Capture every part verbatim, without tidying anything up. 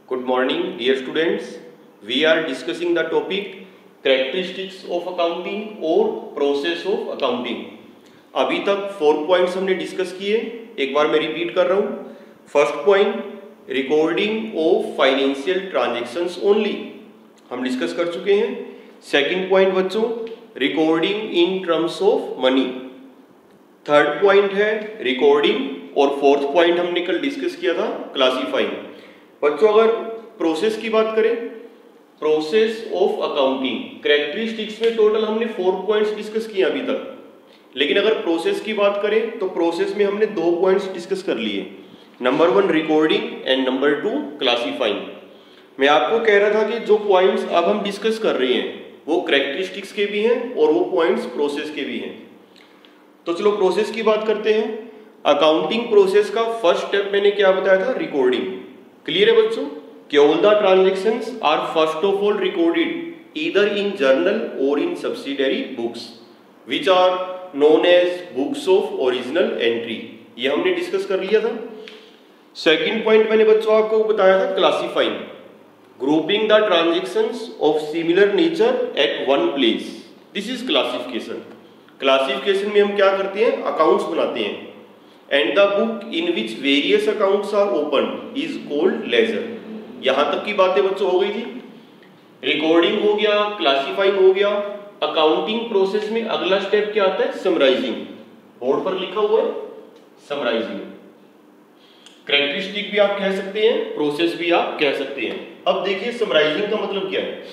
Good morning, dear students. We are discussing the topic characteristics of accounting और process of accounting. अभी तक four points हमने discuss किए, एक बार मैं रिपीट कर रहा हूँ. First point, recording of financial transactions only, हम डिस्कस कर चुके हैं. सेकंड पॉइंट बच्चों, recording in terms of money. Third point है रिकॉर्डिंग, और फोर्थ पॉइंट हमने कल डिस्कस किया था क्लासीफाइंग. बच्चों अगर प्रोसेस की बात करें, प्रोसेस ऑफ अकाउंटिंग, कैरेक्टरिस्टिक्स में टोटल हमने फोर पॉइंट्स डिस्कस किए अभी तक. लेकिन अगर प्रोसेस की बात करें तो प्रोसेस में हमने दो पॉइंट्स डिस्कस कर लिए. Number one recording and number two classifying. मैं आपको कह रहा था कि जो पॉइंट्स अब हम डिस्कस कर रहे हैं वो कैरेक्टरिस्टिक्स के भी हैं और वो पॉइंट्स प्रोसेस के भी हैं. तो चलो प्रोसेस की बात करते हैं. अकाउंटिंग प्रोसेस का फर्स्ट स्टेप मैंने क्या बताया था, रिकॉर्डिंग. क्लियर है बच्चों कि all the transactions are first of all recorded either in journal और in subsidiary books which are known as books of original entry. ये हमने डिस्कस कर लिया था. सेकंड पॉइंट मैंने बच्चों आपको बताया था classifying, grouping the transactions of similar nature at one place. This is classification. Classification में हम क्या करते हैं, अकाउंट्स बनाते हैं. And the book in which various accounts are open is called ledger. यहां तक की बातें बच्चों हो गई थी. रिकॉर्डिंग हो गया, क्लासिफाइंग हो गया. अकाउंटिंग प्रोसेस में अगला स्टेप क्या आता है, समराइजिंग. बोर्ड पर लिखा हुआ है समराइजिंग. कैरेक्टरिस्टिक भी आप कह सकते हैं, प्रोसेस भी आप कह सकते हैं. अब देखिए समराइजिंग का मतलब क्या है.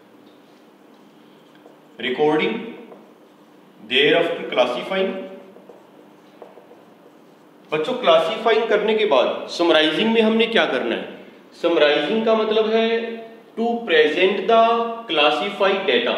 Recording, there after classifying. बच्चों क्लासिफाइंग करने के बाद समराइजिंग में हमने क्या करना है. समराइजिंग का मतलब है to present the classified data,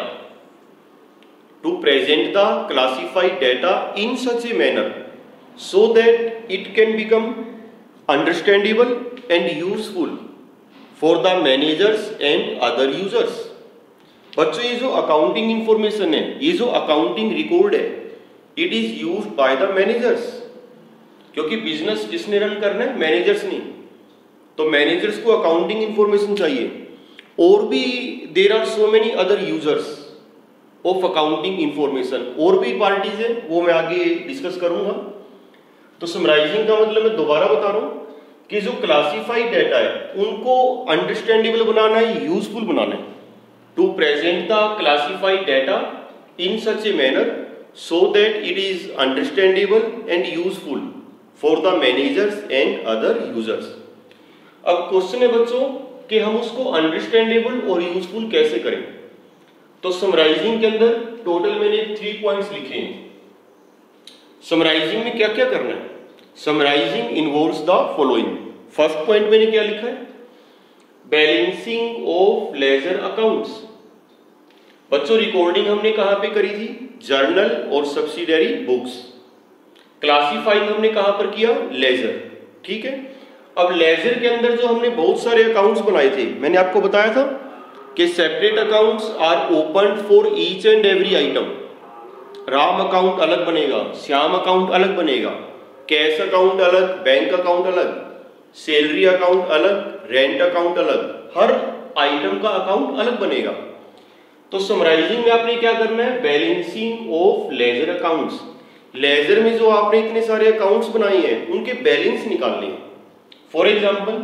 to present the classified data in such a manner so that it can become understandable and useful for the managers and other users. बच्चों ये जो अकाउंटिंग इंफॉर्मेशन है, ये जो accounting record है, it is used by the managers. क्योंकि business किसने run करना है, मैनेजर्स ने. तो मैनेजर्स को अकाउंटिंग इंफॉर्मेशन चाहिए. और भी there are so many other users of accounting information, और भी पार्टीज है, वो मैं आगे डिस्कस करूंगा. तो समराइजिंग का मतलब मैं दोबारा बता रहा हूं कि जो क्लासिफाइड डेटा है उनको अंडरस्टैंडेबल बनाना है, यूजफुल बनाना है. To present the classified data in such a manner so that it is understandable and useful for the managers and other users. अब क्वेश्चन है बच्चों कि हम उसको अंडरस्टैंडेबल और यूजफुल कैसे करें. तो समराइजिंग के अंदर टोटल मैंने थ्री पॉइंट्स लिखे हैं. समराइजिंग में क्या क्या करना है. Summarising involves the following. First point मैंने क्या लिखा है, बैलेंसिंग ऑफ लेजर अकाउंट्स. बच्चों रिकॉर्डिंग हमने कहां पे करी थी, जर्नल और सब्सिडियरी बुक्स. क्लासिफाइंग हमने कहां पर किया, लेजर. ठीक है. अब लेजर के अंदर जो हमने बहुत सारे अकाउंट्स बनाए थे, मैंने आपको बताया था कि separate accounts are open for each and every item. Ram account अलग बनेगा, श्याम अकाउंट अलग बनेगा, कैश अकाउंट अलग, बैंक अकाउंट अलग, सैलरी अकाउंट अलग, रेंट अकाउंट अलग, हर आइटम का अकाउंट अलग बनेगा. तो समराइजिंग में आपने क्या करना है, balancing of ledger accounts. Ledger में जो आपने इतने सारे अकाउंट्स बनाए हैं उनके बैलेंस निकालने हैं. फॉर एग्जाम्पल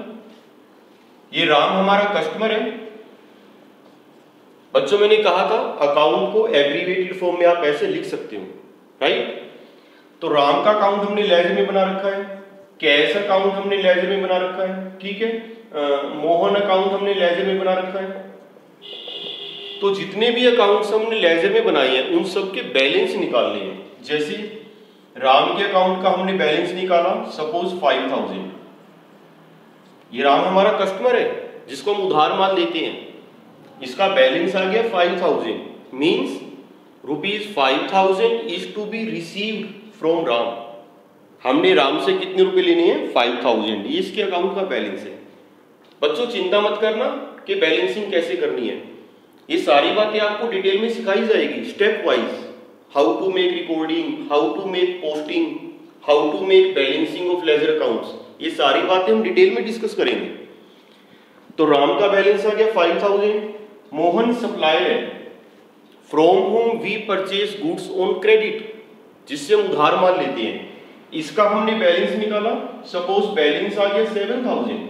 ये राम हमारा कस्टमर है. बच्चों मैंने कहा था अकाउंट को एब्रीवेटेड फॉर्म में आप ऐसे लिख सकते हो, राइट. तो राम का अकाउंट हमने लेजर में बना रखा है, कैश अकाउंट हमने लेजर में बना रखा है, ठीक है. मोहन अकाउंट हमने लेजर में बना रखा है. तो जितने भी अकाउंट्स हमने लेजर में बनाए हैं उन सब के बैलेंस निकालने हैं. जैसे राम के अकाउंट का हमने बैलेंस निकाला, सपोज फाइव थाउजेंड. ये राम हमारा कस्टमर है जिसको हम उधार माल देते हैं, इसका बैलेंस आ गया five thousand. Means rupees five thousand is to be received from Ram. हमने राम से कितने रुपए लेने हैं, फाइव थाउजेंड. ये इसके अकाउंट का बैलेंस है. बच्चों चिंता मत करना कि बैलेंसिंग कैसे करनी है, ये सारी बातें आपको डिटेल में सिखाई जाएगी step wise. How to make recording, how to make posting, how to make balancing of ledger accounts, ये सारी बातें हम डिटेल में डिस्कस करेंगे. तो राम का बैलेंस आ गया फाइव थाउजेंड। मोहन सप्लायर है, from whom we purchase goods on credit, जिससे हम उधार माल लेते हैं, इसका हमने बैलेंस निकाला। सपोज बैलेंस आ गया seven thousand,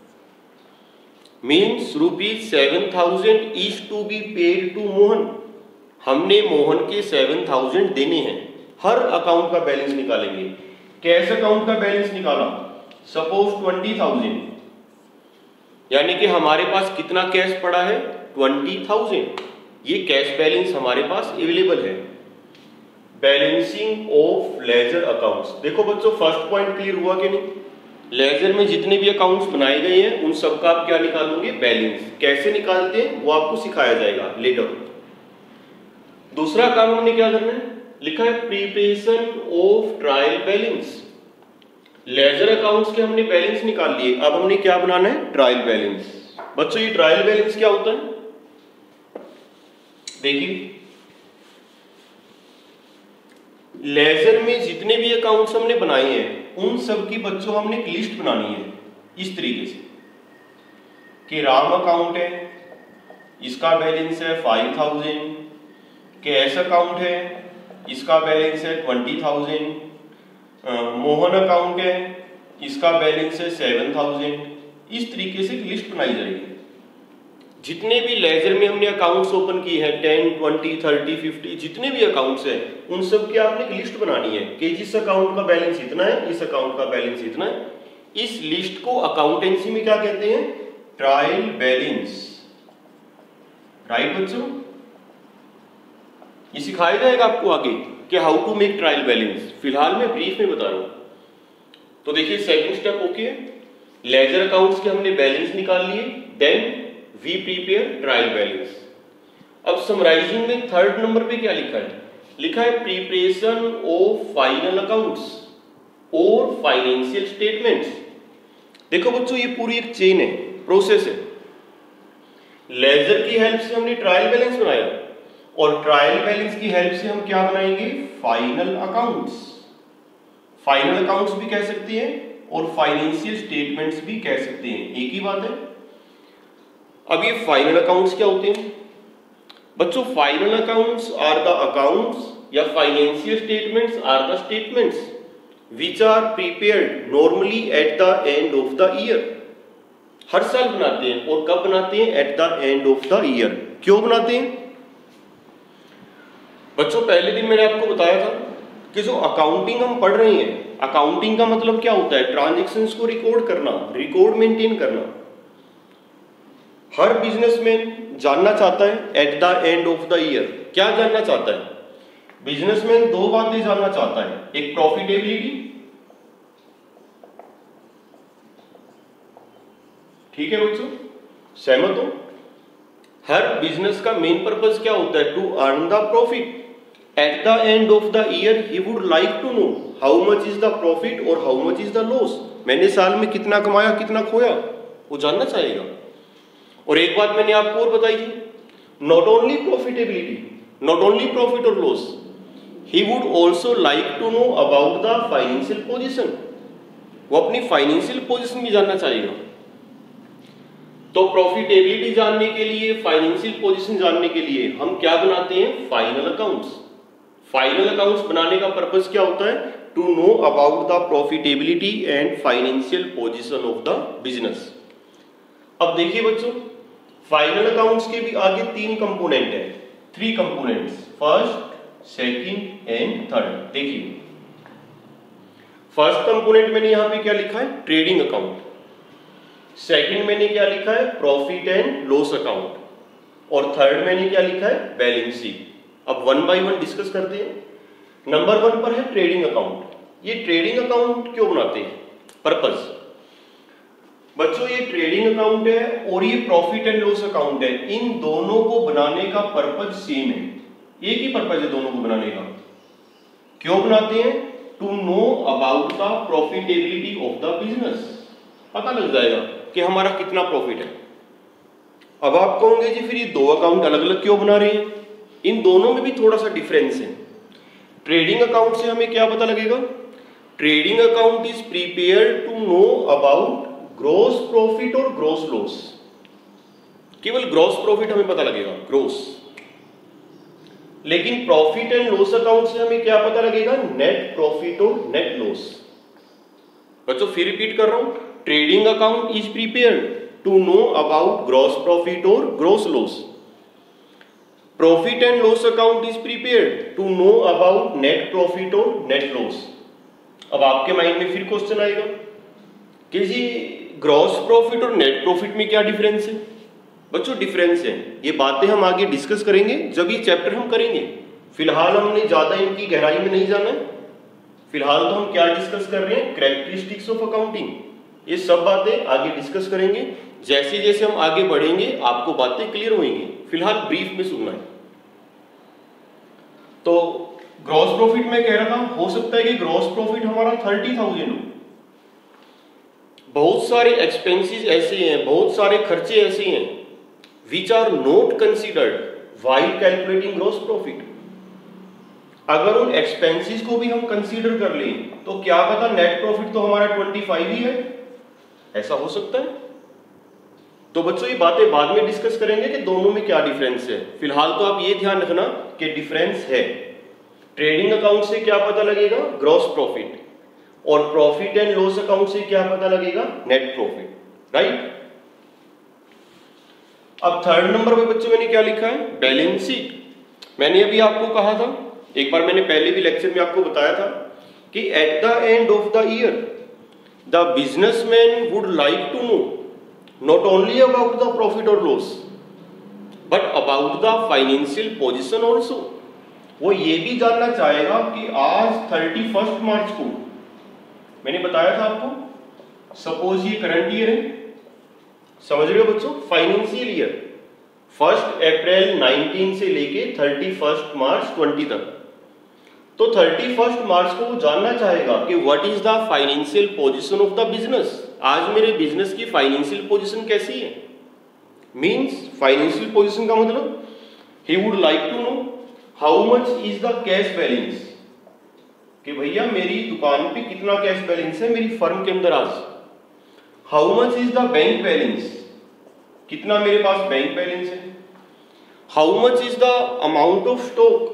means rupees seven thousand is to be paid to Mohan. हमने मोहन के सेवन थाउजेंड देने हैं। हर अकाउंट का बैलेंस निकालेंगे। कैश अकाउंट का बैलेंस निकाला, सपोज ट्वेंटी थाउजेंड, यानी कि हमारे पास कितना कैश पड़ा है, ट्वेंटी थाउजेंड। ये कैश बैलेंस हमारे पास अवेलेबल है। बैलेंसिंग ऑफ लेजर अकाउंट्स, देखो बच्चों फर्स्ट पॉइंट क्लियर हुआ कि नहीं। लेजर में जितने भी अकाउंट्स बनाए गए हैं उन सबका आप क्या निकालोगे, बैलेंस। कैसे निकालते हैं वो आपको सिखाया जाएगा लेटर। दूसरा काम हमने क्या करना है, लिखा है preparation of trial balance. Ledger accounts के हमने बैलेंस निकाल लिए, अब हमने क्या बनाना है, ट्रायल बैलेंस। बच्चों ये ट्रायल बैलेंस क्या होता है, देखिए लेजर में जितने भी अकाउंट्स हमने बनाए हैं उन सब की बच्चों हमने एक लिस्ट बनानी है इस तरीके से कि राम अकाउंट है, इसका बैलेंस है फाइव थाउजेंड, कैश अकाउंट है, इसका बैलेंस है ट्वेंटी थाउजेंड, मोहन अकाउंट है, इसका बैलेंस है सेवन थाउजेंड। इस तरीके से एक लिस्ट बनाई जाएगी। जितने भी लेजर में हमने अकाउंट्स ओपन किए हैं, टेन, ट्वेंटी, थर्टी, फिफ्टी, जितने भी अकाउंट्स हैं उन सब की आपने एक लिस्ट बनानी है कि जिस अकाउंट का बैलेंस इतना है, इस अकाउंट का बैलेंस इतना है। इस लिस्ट को अकाउंटेंसी में क्या कहते हैं, ट्रायल बैलेंस। राइट बच्चों, ये सिखाया जाएगा आपको आगे कि how to make trial balance. फिलहाल मैं ब्रीफ में बता रहा हूं। तो देखिए second step okay, ledger accounts के हमने बैलेंस निकाल लिए, then we prepare trial balance. अब समराइजिंग में थर्ड नंबर पे क्या लिखा है, लिखा है प्रिपरेशन ऑफ फाइनल अकाउंट्स और फाइनेंशियल स्टेटमेंट्स। देखो बच्चों ये पूरी एक चेन है, प्रोसेस है। लेजर की हेल्प से हमने ट्रायल बैलेंस बनाया और ट्रायल बैलेंस की हेल्प से हम क्या बनाएंगे, फाइनल अकाउंट्स। फाइनल अकाउंट्स भी कह सकते हैं और फाइनेंशियल स्टेटमेंट्स भी कह सकते हैं, एक ही बात है। अब ये फाइनल अकाउंट्स क्या होते हैं बच्चों, final accounts are the accounts या financial statements are the statements which are prepared normally at the end of the year. हर साल बनाते हैं, और कब बनाते हैं, at the end of the year. क्यों बनाते हैं बच्चों, पहले दिन मैंने आपको बताया था कि जो अकाउंटिंग हम पढ़ रहे हैं, अकाउंटिंग का मतलब क्या होता है, ट्रांजैक्शंस को रिकॉर्ड करना, रिकॉर्ड मेंटेन करना। हर बिजनेसमैन जानना चाहता है at the end of the year, क्या जानना चाहता है, बिजनेसमैन दो बातें जानना चाहता है, एक प्रॉफिटेबिलिटी, ठीक है बच्चों, सहमत हो। हर बिजनेस का मेन पर्पस क्या होता है, to earn the profit. At the end of the year he would like to know how much is the profit और how much is the loss. मैंने साल में कितना कमाया, कितना खोया, वो जानना चाहेगा। और एक बात मैंने आपको और बताई थी, not only profitability, not only profit और loss, he would also like to know about the financial position. वो अपनी फाइनेंशियल पोजिशन भी जानना चाहेगा। तो प्रॉफिटेबिलिटी जानने के लिए, फाइनेंशियल पोजीशन जानने के लिए हम क्या बनाते हैं, फाइनल अकाउंट्स। फाइनल अकाउंट्स बनाने का पर्पस क्या होता है, to know about the profitability and financial position of the business. अब देखिए बच्चों, फाइनल अकाउंट्स के भी आगे तीन कंपोनेंट है, three components, first, second and third. देखिए फर्स्ट कंपोनेंट मैंने यहां पे क्या लिखा है, ट्रेडिंग अकाउंट। सेकंड मैंने क्या लिखा है, प्रॉफिट एंड लॉस अकाउंट, और थर्ड मैंने क्या लिखा है, बैलेंस शीट। अब वन बाय वन डिस्कस करते हैं। नंबर वन पर है ट्रेडिंग अकाउंट। ये ट्रेडिंग अकाउंट क्यों बनाते हैं, पर्पस बच्चों, ये ट्रेडिंग अकाउंट है और ये प्रॉफिट एंड लॉस अकाउंट है। इन दोनों को बनाने का पर्पस सेम है, एक ही पर्पस है दोनों को बनाने का। क्यों बनाते हैं, to know about the profitability of the business. पता लग जाएगा कि हमारा कितना प्रॉफिट है। अब आप कहोगे जी फिर ये दो अकाउंट अलग अलग क्यों बना रहे हैं, इन दोनों में भी थोड़ा सा डिफरेंस है। ट्रेडिंग अकाउंट से हमें क्या पता लगेगा, trading account is prepared to know about gross profit और ग्रॉस लॉस। केवल ग्रॉस प्रॉफिट हमें पता लगेगा, ग्रॉस। लेकिन प्रॉफिट एंड लॉस अकाउंट से हमें क्या पता लगेगा? नेट प्रॉफिट और नेट लॉस। बच्चों फिर रिपीट कर रहा हूं, trading account is prepared to know about gross profit और gross loss. Profit and loss account is prepared to know about net profit और नेट लॉस। अब आपके माइंड में फिर क्वेश्चन आएगा कि जी ग्रॉस प्रॉफिट और नेट प्रॉफिट में क्या डिफरेंस है? बच्चों डिफरेंस है, ये बातें हम आगे डिस्कस करेंगे जब ये चैप्टर हम करेंगे। फिलहाल हमने ज्यादा इनकी गहराई में नहीं जाना है। फिलहाल तो हम क्या डिस्कस कर रहे हैं? Characteristics of accounting. ये सब बातें आगे डिस्कस करेंगे। जैसे जैसे हम आगे बढ़ेंगे आपको बातें क्लियर होंगी। फिलहाल ब्रीफ में सुनना है। तो ग्रॉस प्रॉफिट में कह रहा था, हो सकता है कि ग्रॉस प्रॉफिट हमारा थर्टी थाउजेंड हो। बहुत सारे एक्सपेंसेस ऐसे हैं, बहुत सारे खर्चे ऐसे हैं which are not considered while calculating gross profit. अगर उन एक्सपेंसेस को भी हम कंसीडर कर लें तो क्या पता नेट प्रॉफिट तो हमारा पच्चीस ही है, ऐसा हो सकता है। तो बच्चों ये बातें बाद में डिस्कस करेंगे कि दोनों में क्या डिफरेंस है। फिलहाल तो आप ये ध्यान रखना कि डिफरेंस है। ट्रेडिंग अकाउंट से क्या पता लगेगा? Gross profit. और प्रॉफिट एंड लॉस अकाउंट से क्या पता लगेगा? Net profit, right. अब थर्ड नंबर पे बच्चों मैंने क्या लिखा है? Balance sheet. मैंने अभी आपको कहा था, एक बार मैंने पहले भी लेक्चर में आपको बताया था कि at the end of the year the businessman would like to know not only about the profit और loss but about the financial position also. वो ये भी जानना चाहेगा कि आज थर्टी फर्स्ट मार्च को, मैंने बताया था आपको, सपोज ये करंट ईयर है, समझ रहे हो बच्चों, financial year first April nineteen से लेके थर्टी फर्स्ट मार्च ट्वेंटी तक। तो थर्टी फर्स्ट मार्च को वो जानना चाहेगा कि what is the financial position of the business. आज मेरे बिजनेस की फाइनेंशियल पोजीशन कैसी है? मींस फाइनेंशियल पोजीशन का मतलब he would like to know how much is the cash balance, कि भैया मेरी दुकान पे कितना कैश बैलेंस है मेरी फर्म के अंदर आज। How much is the bank balance, कितना मेरे पास बैंक बैलेंस है। How much is the amount of stock,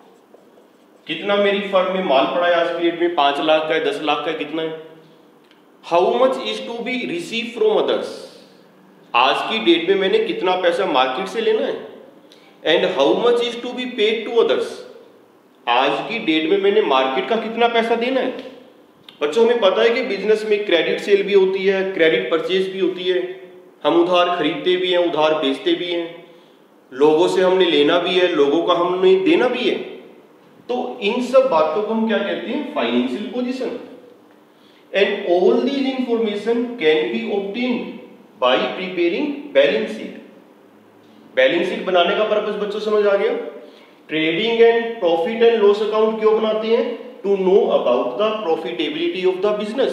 कितना मेरी फर्म में माल पड़ा है आज की डेट में, पांच लाख का है, दस लाख का है, कितना है। How much is to be receive from others, आज की डेट में मैंने कितना पैसा मार्केट से लेना है। And how much is to be paid to others, आज की डेट में मैंने मार्केट का कितना पैसा देना है। बच्चों हमें पता है कि बिजनेस में क्रेडिट सेल भी होती है, क्रेडिट परचेज भी होती है, हम उधार खरीदते भी हैं, उधार बेचते भी हैं, लोगों से हमने लेना भी है, लोगों का हमने देना भी है। तो इन सब बातों को हम क्या कहते हैं? Financial position. And all these information can be obtained by preparing balance sheet. Balance sheet बनाने का पर्पस बच्चों समझ आ गया? Trading and profit and loss account क्यों बनाते हैं? To know about the profitability of the business.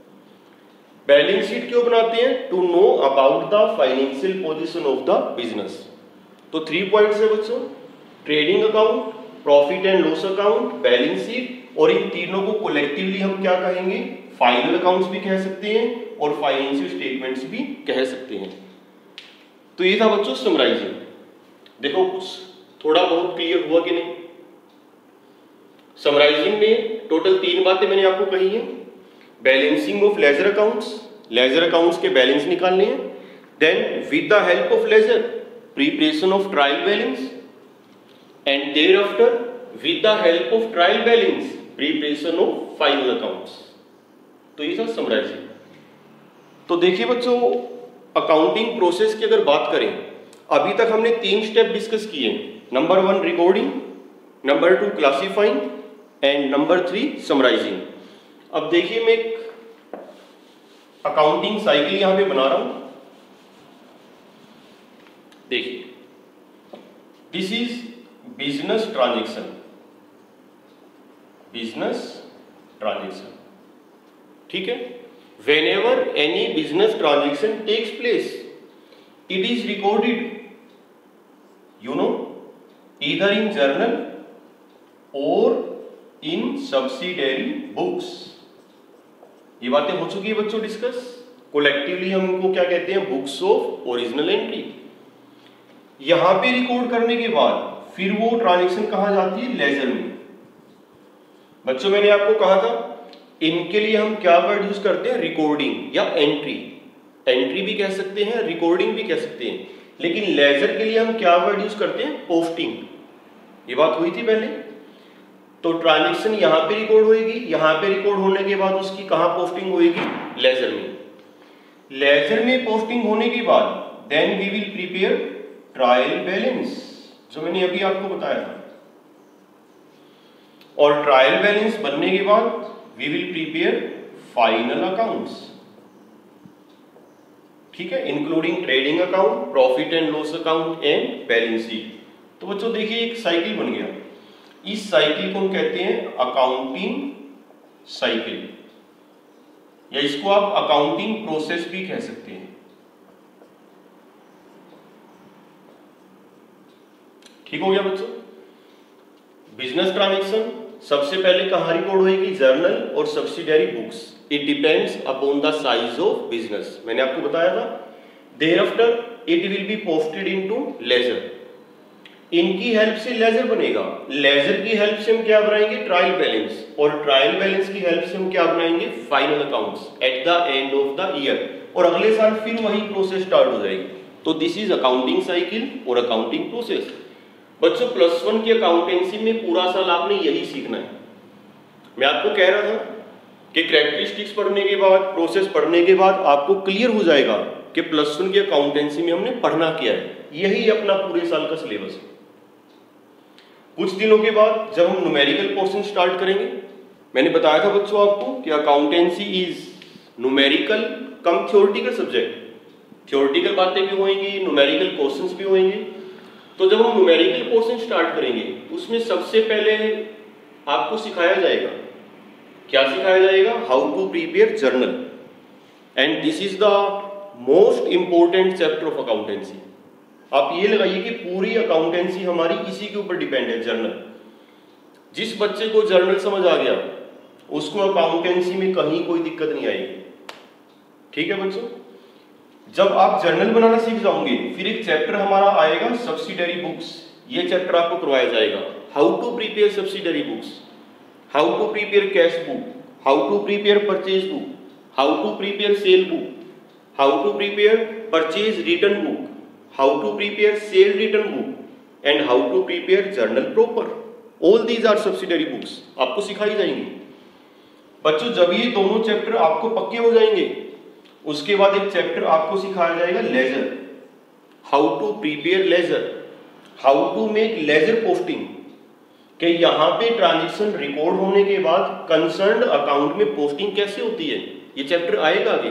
Balance sheet क्यों बनाते हैं? To know about the financial position of the business. तो थ्री पॉइंट्स है बच्चों, trading account, profit and loss account, balance sheet, और इन तीनों को कलेक्टिवली हम क्या कहेंगे? फाइनल अकाउंट्स भी कह सकते हैं और फाइनेंशियल स्टेटमेंट्स भी कह सकते हैं। तो ये था बच्चों समराइजिंग। देखो कुछ थोड़ा बहुत क्लियर हुआ कि नहीं? समराइजिंग में टोटल तीन बातें मैंने आपको कही हैं। Balancing of ledger accounts, ledger accounts के बैलेंस निकालने हैं। Then with the help of ledger preparation of trial balance, and thereafter with the help of trial balance preparation of final accounts. तो ये था समराइजिंग। तो देखिए बच्चों, accounting process की अगर बात करें, अभी तक हमने तीन स्टेप डिस्कस किए। Number one recording, number two classifying and number three summarising. अब देखिए मैं एक अकाउंटिंग साइकिल यहां पे बना रहा हूं। देखिए, this is business transaction, business transaction, ठीक है। Whenever any business transaction takes place, it is recorded, you know, either in journal or in subsidiary books. ये बातें हो चुकी है बच्चों डिस्कस। कोलेक्टिवली हम उनको क्या कहते हैं? Books of original entry. यहां पे रिकॉर्ड करने के बाद फिर वो ट्रांजैक्शन कहां जाती है, लेजर में। बच्चों मैंने आपको कहा था इनके लिए हम क्या वर्ड यूज करते हैं, रिकॉर्डिंग या एंट्री। एंट्री भी कह सकते हैं, रिकॉर्डिंग भी कह सकते हैं, लेकिन लेजर के लिए हम क्या वर्ड यूज करते हैं, पोस्टिंग। ये बात हुई थी पहले। तो ट्रांजैक्शन यहां पे रिकॉर्ड होगी, यहां पे रिकॉर्ड होने के बाद उसकी कहां पोस्टिंग होगी, लेजर में। लेजर में पोस्टिंग होने के बाद then we will prepare trial balance, जो मैंने अभी आपको बताया था। और ट्रायल बैलेंस बनने के बाद we will prepare final accounts, ठीक है, including trading account, profit and loss account and balance sheet. तो बच्चों देखिए एक साइकिल बन गया। इस साइकिल को हम कहते हैं अकाउंटिंग साइकिल, या इसको आप अकाउंटिंग प्रोसेस भी कह सकते हैं। ठीक हो गया बच्चों। बिजनेस ट्रांजैक्शन सबसे पहले कहां रिकॉर्ड होगी, जर्नल और subsidiary books. It depends upon the size of business, मैंने आपको बताया था। Thereafter it will be posted into ledger. इनकी हेल्प से लेजर बनेगा, लेजर की हेल्प से हम क्या बनाएंगे, ट्रायल बैलेंस, और ट्रायल बैलेंस की हेल्प से हम क्या बनाएंगे, final accounts at the end of the year. और अगले साल फिर वही प्रोसेस स्टार्ट हो जाएगी। तो दिस इज अकाउंटिंग साइकिल और अकाउंटिंग प्रोसेस। बच्चों प्लस वन की अकाउंटेंसी में पूरा साल आपने यही सीखना है। मैं आपको कह रहा था कि कैरेक्टरिस्टिक्स पढ़ने के बाद, प्रोसेस पढ़ने के बाद आपको क्लियर हो जाएगा कि प्लस वन की अकाउंटेंसी में हमने पढ़ना क्या है। यही अपना पूरे साल का सिलेबस है। कुछ दिनों के बाद जब हम न्यूमेरिकल पोर्शन स्टार्ट करेंगे, मैंने बताया था बच्चों आपको कि accountancy is numerical cum theoretical subject. Theoretical बातें भी होंगी, न्यूमेरिकल क्वेश्चंस भी होंगे। तो जब हम न्यूमेरिकल पोर्शन स्टार्ट करेंगे उसमें सबसे पहले आपको सिखाया जाएगा, क्या सिखाया जाएगा, how to prepare journal. And this is the most important chapter of accountancy. आप ये लगाइए कि पूरी अकाउंटेंसी हमारी इसी के ऊपर डिपेंड है, जर्नल। जिस बच्चे को जर्नल समझ आ गया उसको अकाउंटेंसी में कहीं कोई दिक्कत नहीं आएगी। ठीक है बच्चों। जब आप जर्नल बनाना सीख जाओगे फिर एक चैप्टर हमारा आएगा सब्सिडियरी बुक्स। ये चैप्टर आपको करवाया जाएगा, how to prepare subsidiary books, how to prepare cash book, how to prepare purchase book, how to prepare sale book, how to prepare purchase return book, how to prepare sale return book and how to prepare journal proper. All these are subsidiary books आपको सिखाई जाएंगी। बच्चों जब ये दोनों chapter आपको पक्के हो जाएंगे उसके बाद एक चैप्टर आपको सिखाया जाएगा ledger, how to prepare ledger, how to make ledger posting, कि यहां पे ट्रांजैक्शन रिकॉर्ड होने के बाद कंसर्न्ड अकाउंट में पोस्टिंग कैसे होती है, ये चैप्टर आएगा आगे।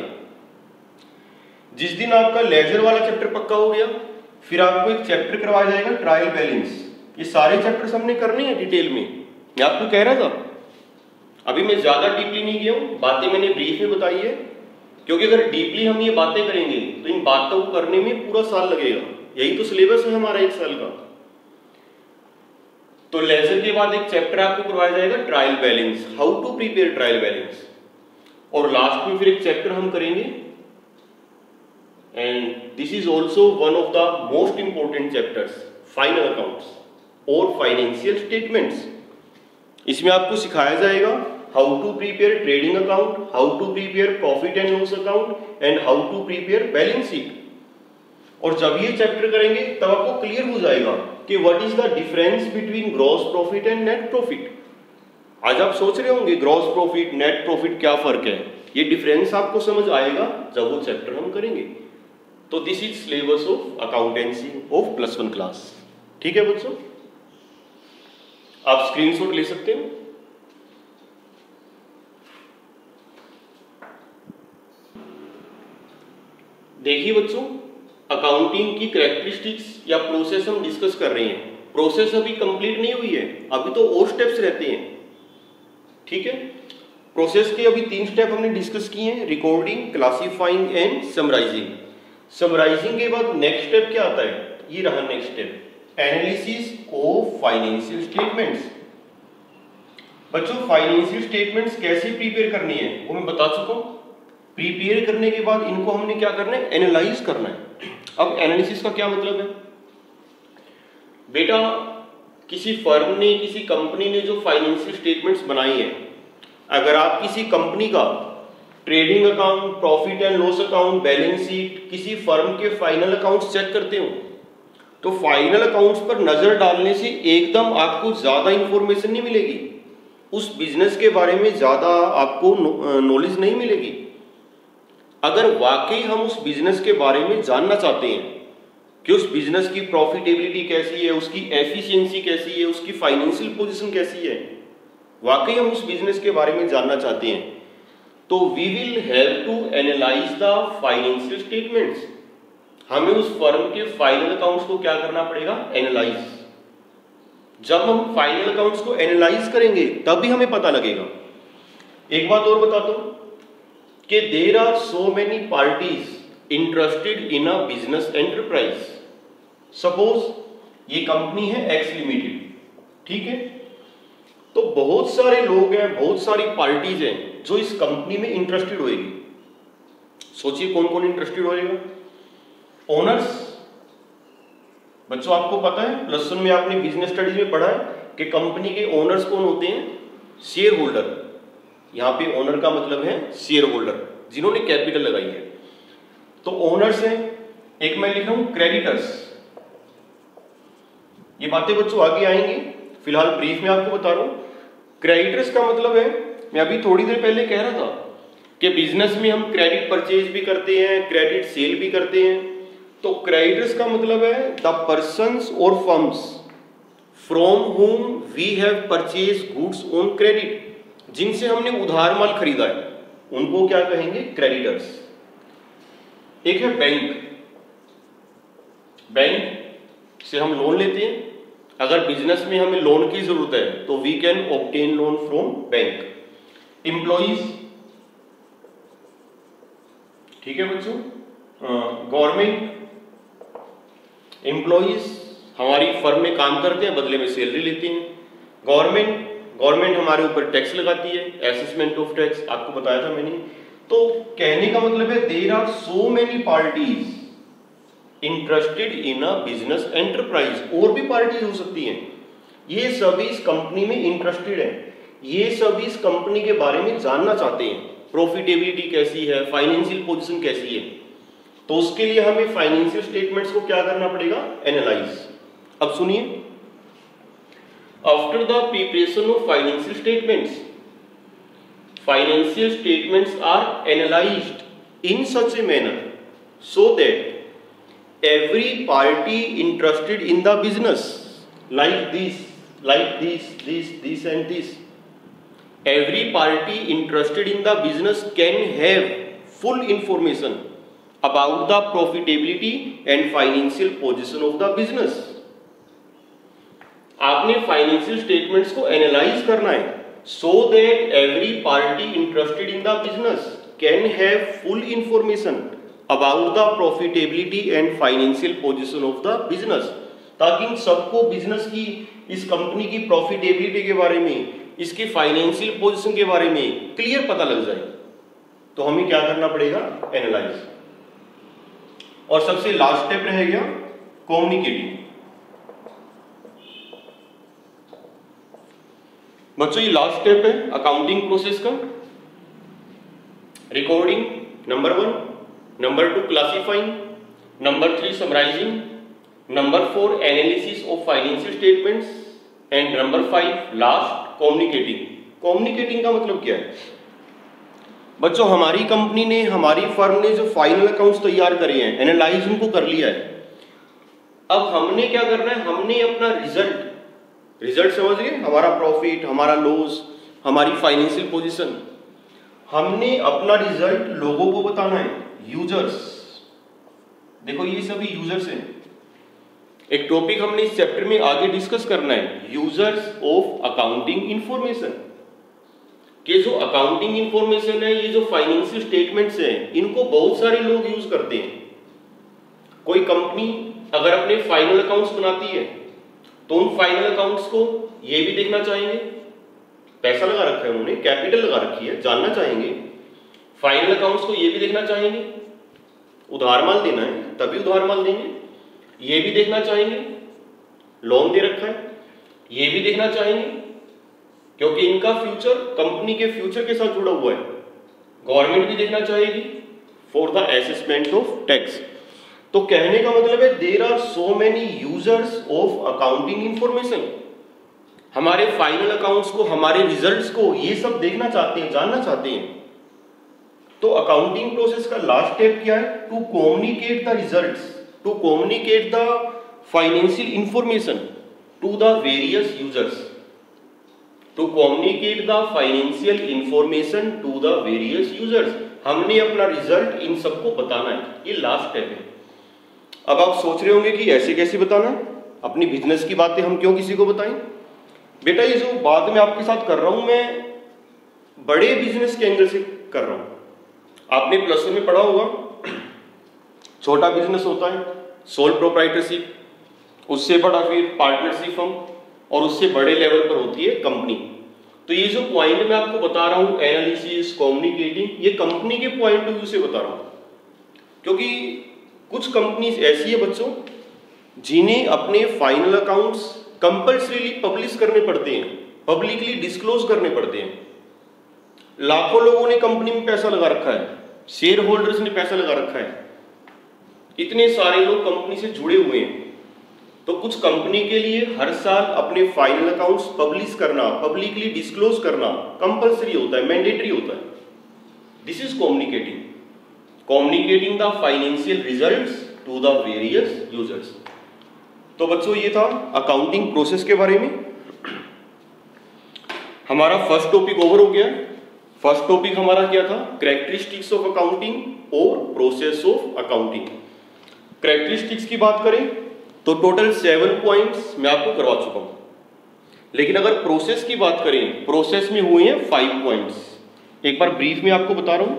जिस दिन आपका लेजर वाला चैप्टर पक्का हो गया फिर आपको एक चैप्टर करवाया जाएगा ट्रायल बैलेंस। ये सारे चैप्टर्स हमने करने हैं डिटेल में, मैं आपको कह रहा था। अभी मैं ज्यादा डीपली नहीं गया हूं, बातें मैंने ब्रीफ में बताई है, क्योंकि अगर डीपली हम ये बातें करेंगे तो इन बातों को करने में पूरा साल लगेगा। यही तो सिलेबस है हमारा एक साल का। तो लेजर के बाद एक चैप्टर आपको करवाया जाएगा trial balance, how to prepare trial balance, और लास्ट में फिर एक चैप्टर हम करेंगे and this is also one of the most important chapters, final accounts और फाइनेंशियल स्टेटमेंट्स। इसमें आपको सिखाया जाएगा how to prepare trading account, how to prepare profit and loss account and how to prepare balance sheet. और जब ये chapter करेंगे तब आपको क्लियर हो जाएगा कि what is the difference between gross profit and net profit. आज आप सोच रहे होंगे ग्रॉस प्रॉफिट नेट प्रॉफिट क्या फर्क है, ये डिफरेंस आपको समझ आएगा जब वो चैप्टर हम करेंगे। तो this is syllabus of accountancy of plus one class. ठीक है बच्चों, आप स्क्रीनशॉट ले सकते हो। देखिए बच्चों, अकाउंटिंग की कैरेक्टरिस्टिक्स या प्रोसेस हम डिस्कस कर रहे हैं। प्रोसेस अभी कंप्लीट नहीं हुई है, अभी तो और स्टेप्स रहते हैं। ठीक है, प्रोसेस के अभी तीन स्टेप हमने डिस्कस किए हैं, recording, classifying and summarizing. Summarizing के बाद नेक्स्ट स्टेप क्या आता है, ये रहा next step, analysis of financial statements. बच्चों फाइनेंशियल स्टेटमेंट्स कैसे प्रिपेयर करनी है वो मैं बता चुका हूं। प्रिपेयर करने के बाद इनको हमने क्या करना है, एनालाइज करना है। अब एनालिसिस का क्या मतलब है, बेटा किसी फर्म ने, किसी कंपनी ने जो फाइनेंशियल स्टेटमेंट्स बनाई है, अगर आप किसी कंपनी का trading account, profit and loss account, balance sheet, किसी फर्म के फाइनल अकाउंट्स चेक करते हो तो फाइनल अकाउंट्स पर नजर डालने से एकदम आपको ज्यादा इंफॉर्मेशन नहीं मिलेगी, उस बिजनेस के बारे में ज्यादा आपको नॉलेज नहीं मिलेगी। अगर वाकई हम उस बिजनेस के बारे में जानना चाहते हैं कि उस बिजनेस की प्रॉफिटेबिलिटी कैसी है, उसकी एफिशिएंसी कैसी है, उसकी फाइनेंशियल पोजीशन कैसी है, वाकई हम उस बिजनेस के बारे में जानना चाहते हैं, तो we will have to analyze the financial statements. हमें उस फर्म के फाइनल अकाउंट्स को क्या करना पड़ेगा? एनालाइज। जब हम फाइनल अकाउंट्स को एनालाइज करेंगे तभी हमें पता लगेगा। एक बात और बताता हूं कि there are so many parties interested in a business enterprise. Suppose ये कंपनी है एक्स लिमिटेड, ठीक है, तो बहुत सारे लोग हैं, बहुत सारी पार्टीज हैं जो इस कंपनी में इंटरेस्टेड होएगी। सोचिए कौन कौन इंटरेस्टेड होएगा? ओनर्स, बच्चों आपको पता है प्लस वन में आपने बिजनेस स्टडीज में पढ़ा है कि कंपनी के ओनर्स कौन होते हैं? Shareholder. यहां पे ओनर का मतलब है शेयर होल्डर, जिन्होंने कैपिटल लगाई है। तो ओनर्स हैं। एक मैं लिख रहा हूं क्रेडिटर्स। ये बातें बच्चों आगे आएंगी, फिलहाल ब्रीफ में आपको बता रहा हूं। क्रेडिटर्स का मतलब है, मैं अभी थोड़ी देर पहले कह रहा था कि बिजनेस में हम क्रेडिट परचेज भी करते हैं, क्रेडिट सेल भी करते हैं। तो क्रेडिटर्स का मतलब है द पर्सन्स और firms from whom we have purchase goods on credit, जिनसे हमने उधार माल खरीदा है, उनको क्या कहेंगे? क्रेडिटर्स। एक है बैंक। बैंक से हम लोन लेते हैं। अगर बिजनेस में हमें लोन की जरूरत है तो we can obtain loan from bank. Employees, ठीक है बच्चों। गवर्नमेंट एम्प्लॉइज हमारी फर्म में काम करते हैं, बदले में सैलरी लेते हैं। गवर्नमेंट गवर्नमेंट हमारे ऊपर टैक्स लगाती है, असेसमेंट ऑफ टैक्स, आपको बताया था मैंने। तो कहने का मतलब है there are so many parties interested in a business enterprise. और भी पार्टीज हो सकती हैं, ये सभी इस कंपनी में इंटरेस्टेड हैं, ये सभी इस कंपनी के बारे में जानना चाहते हैं, प्रॉफिटेबिलिटी कैसी है, फाइनेंशियल पोजीशन कैसी है। तो उसके लिए हमें फाइनेंशियल स्टेटमेंट्स को क्या करना पड़ेगा? एनालाइज। अब सुनिए, after the preparation of financial statements, financial statements are analyzed in such a manner so that every party interested in the business like this like this this this and this, every party interested in the business can have full information about the profitability and financial position of the business। आपने financial statements को analyze करना है so that every party interested in the business can have full information about the profitability and financial position of the business, ताकि इन सबको business की, इस company की profitability के बारे में, इसकी फाइनेंशियल पोजीशन के बारे में क्लियर पता लग जाए। तो हमें क्या करना पड़ेगा? एनालाइज। और सबसे लास्ट स्टेप रह गया कम्युनिकेटिंग। बच्चों ये लास्ट स्टेप है अकाउंटिंग प्रोसेस का। Recording number one, number two classifying, number three summarizing, number four analysis of financial statements and number five last communicating. Communicating का मतलब क्या है? बच्चों हमारी कंपनी ने, हमारी फर्म ने जो फाइनल अकाउंट्स तैयार करे हैं, एनालाइज उनको कर लिया है। अब हमने क्या करना है? हमने अपना रिजल्ट, रिजल्ट समझ गए, हमारा प्रॉफिट, हमारा लॉस, हमारी फाइनेंशियल पोजीशन, हमने अपना रिजल्ट लोगों को बताना है, यूजर्स। देखो ये सभी यूजर्स हैं। एक टॉपिक हमने इस चैप्टर में आगे डिस्कस करना है, यूजर्स ऑफ अकाउंटिंग इंफॉर्मेशन। कि जो अकाउंटिंग इंफॉर्मेशन है, ये जो फाइनेंशियल स्टेटमेंट्स हैं, इनको बहुत सारे लोग यूज करते हैं। कोई कंपनी अगर अपने फाइनल अकाउंट्स बनाती है तो उन फाइनल अकाउंट्स को ये भी देखना चाहेंगे, पैसा लगा रखा है उन्होंने, कैपिटल लगा रखी है, जानना चाहेंगे। फाइनल अकाउंट्स को ये भी देखना चाहेंगे, उधार माल देना है तभी उधार माल देंगे, ये भी देखना चाहेंगे। लोन दे रखा है, ये भी देखना चाहेंगे क्योंकि इनका फ्यूचर कंपनी के फ्यूचर के साथ जुड़ा हुआ है। गवर्नमेंट भी देखना चाहेगी for the assessment of tax. तो कहने का मतलब है there are so many users of accounting information. हमारे फाइनल अकाउंट्स को, हमारे रिजल्ट्स को ये सब देखना चाहते हैं, जानना चाहते हैं। तो अकाउंटिंग प्रोसेस का लास्ट स्टेप क्या है? To communicate the results, to communicate the financial information to the various users, to communicate the financial information to the various users. हमने अपना रिजल्ट इन सबको बताना है, ये लास्ट स्टेप है। अब आप सोच रहे होंगे कि ऐसे कैसे बताना है, अपनी बिजनेस की बातें हम क्यों किसी को बताएं? बेटा ये जो बात मैं आपके साथ कर रहा हूं, मैं बड़े बिजनेस के एंगल से कर रहा हूं। आपने प्लस वन में पढ़ा होगा, छोटा बिजनेस होता है सोल प्रोप्राइटरशिप, उससे बड़ा फिर पार्टनरशिप फर्म, और उससे बड़े लेवल पर होती है कंपनी। तो ये जो पॉइंट मैं आपको बता रहा हूं, एनालिसिस, कम्युनिकेटिंग, ये कंपनी के पॉइंट ऑफ व्यू से बता रहा हूं, क्योंकि कुछ कंपनीज ऐसी है बच्चों जिन्हें अपने फाइनल अकाउंट्स कंपल्सरीली पब्लिश करने पड़ते हैं, पब्लिकली डिस्क्लोज करने पड़ते हैं। लाखों लोगों ने कंपनी में पैसा लगा रखा है, शेयर होल्डर्स ने पैसा लगा रखा है, इतने सारे लोग कंपनी से जुड़े हुए हैं। तो कुछ कंपनी के लिए हर साल अपने फाइनल अकाउंट्स पब्लिश करना, पब्लिकली डिस्क्लोज करना कंपल्सरी होता है, मैंडेटरी होता है। This is communicating, communicating the financial results to the various users. तो बच्चों ये था अकाउंटिंग प्रोसेस के बारे में। हमारा फर्स्ट टॉपिक ओवर हो गया। फर्स्ट टॉपिक हमारा क्या था? कैरेक्टरिस्टिक्स ऑफ अकाउंटिंग और प्रोसेस ऑफ अकाउंटिंग। कैरेक्टरिस्टिक्स की बात करें तो टोटल सेवन पॉइंट्स मैं आपको करवा चुका हूं, लेकिन अगर प्रोसेस की बात करें, प्रोसेस में हुए हैं फाइव पॉइंट्स। एक बार ब्रीफ में आपको बता रहा हूं।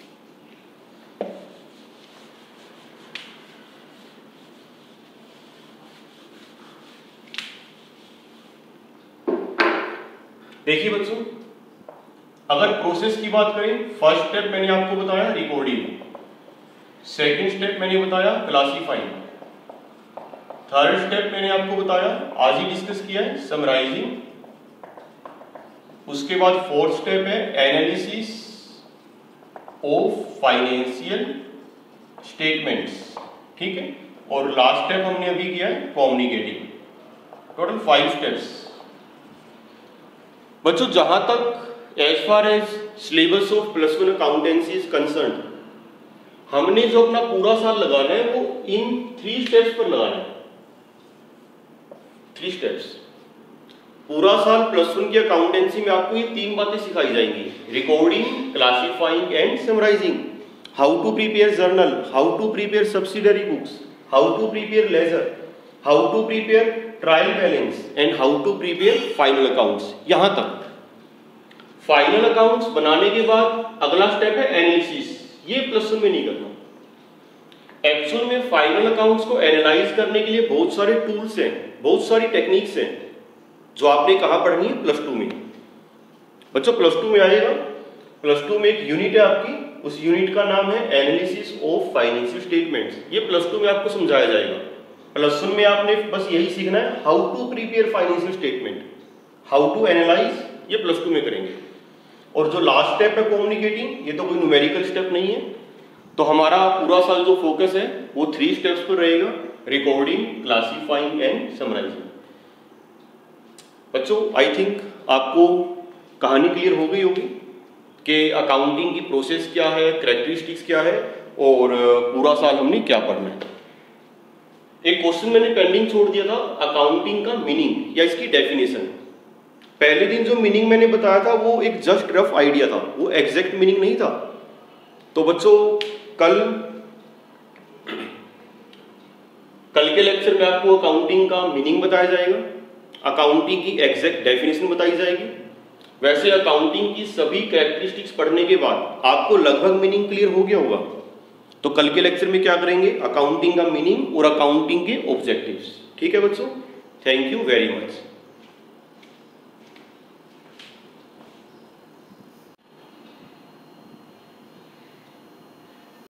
देखिए बच्चों, अगर प्रोसेस की बात करें, फर्स्ट स्टेप मैंने आपको बताया रिकॉर्डिंग, सेकंड स्टेप मैंने बताया क्लासिफाइंग, थर्ड स्टेप मैंने आपको बताया, आज ही डिस्कस किया है, समराइजिंग। उसके बाद फोर्थ स्टेप है एनालिसिस ऑफ फाइनेंशियल स्टेटमेंट्स, ठीक है। और लास्ट स्टेप हमने अभी किया है कम्युनिकेटिंग। Total five steps. बच्चों जहां तक as far as syllabus of plus one accountancy is concerned, हमने जो अपना पूरा साल लगाना है वो इन थ्री स्टेप्स पर लगाना है। थ्री स्टेप्स पूरा साल प्लस वन की अकाउंटेंसी में आपको ये तीन बातें सिखाई जाएंगी: recording, classifying and summarizing. How to prepare journal, how to prepare subsidiary books, how to prepare ledger, how to prepare trial balance and how to prepare final accounts. यहां तक फाइनल अकाउंट्स बनाने के बाद अगला स्टेप है analysis. ये plus one में नहीं करना। एक्चुअल में फाइनल अकाउंट्स को एनालाइज करने के लिए बहुत सारे टूल्स हैं, बहुत सारी टेक्निक्स हैं जो आपने कहां पढ़नी है? प्लस टू में। बच्चों प्लस टू में आएगा, प्लस टू में एक यूनिट है आपकी, उस यूनिट का नाम है एनालिसिस ऑफ फाइनेंशियल स्टेटमेंट्स। ये प्लस टू में आपको समझाया जाएगा। प्लस वन में आपने बस यही सीखना है, how to prepare financial statement, how to analyze, ये प्लस टू में करेंगे। और जो लास्ट स्टेप है कम्युनिकेटिंग, ये तो कोई न्यूमेरिकल स्टेप नहीं है। तो हमारा पूरा साल जो फोकस है वो थ्री स्टेप्स पर रहेगा: रिकॉर्डिंग, क्लासिफाइंग एंड समराइजिंग। बच्चों आई थिंक आपको कहानी क्लियर हो गई होगी कि अकाउंटिंग की प्रोसेस क्या है, कैरेक्टरिस्टिक्स क्या है और पूरा साल हमने क्या पढ़ना है। एक क्वेश्चन मैंने पेंडिंग छोड़ दिया था, अकाउंटिंग का मीनिंग या इसकी डेफिनेशन। पहले दिन जो मीनिंग मैंने बताया था वो एक जस्ट रफ आइडिया था, वो एग्जैक्ट मीनिंग नहीं था। तो बच्चों कल कल के लेक्चर में आपको अकाउंटिंग का मीनिंग बताया जाएगा, अकाउंटिंग की एग्जैक्ट डेफिनेशन बताई जाएगी। वैसे अकाउंटिंग की सभी कैरेक्टरिस्टिक्स पढ़ने के बाद आपको लगभग मीनिंग क्लियर हो गया होगा। तो कल के लेक्चर में क्या करेंगे? अकाउंटिंग का मीनिंग और अकाउंटिंग के ऑब्जेक्टिव्स। ठीक है बच्चों, थैंक यू वेरी मच।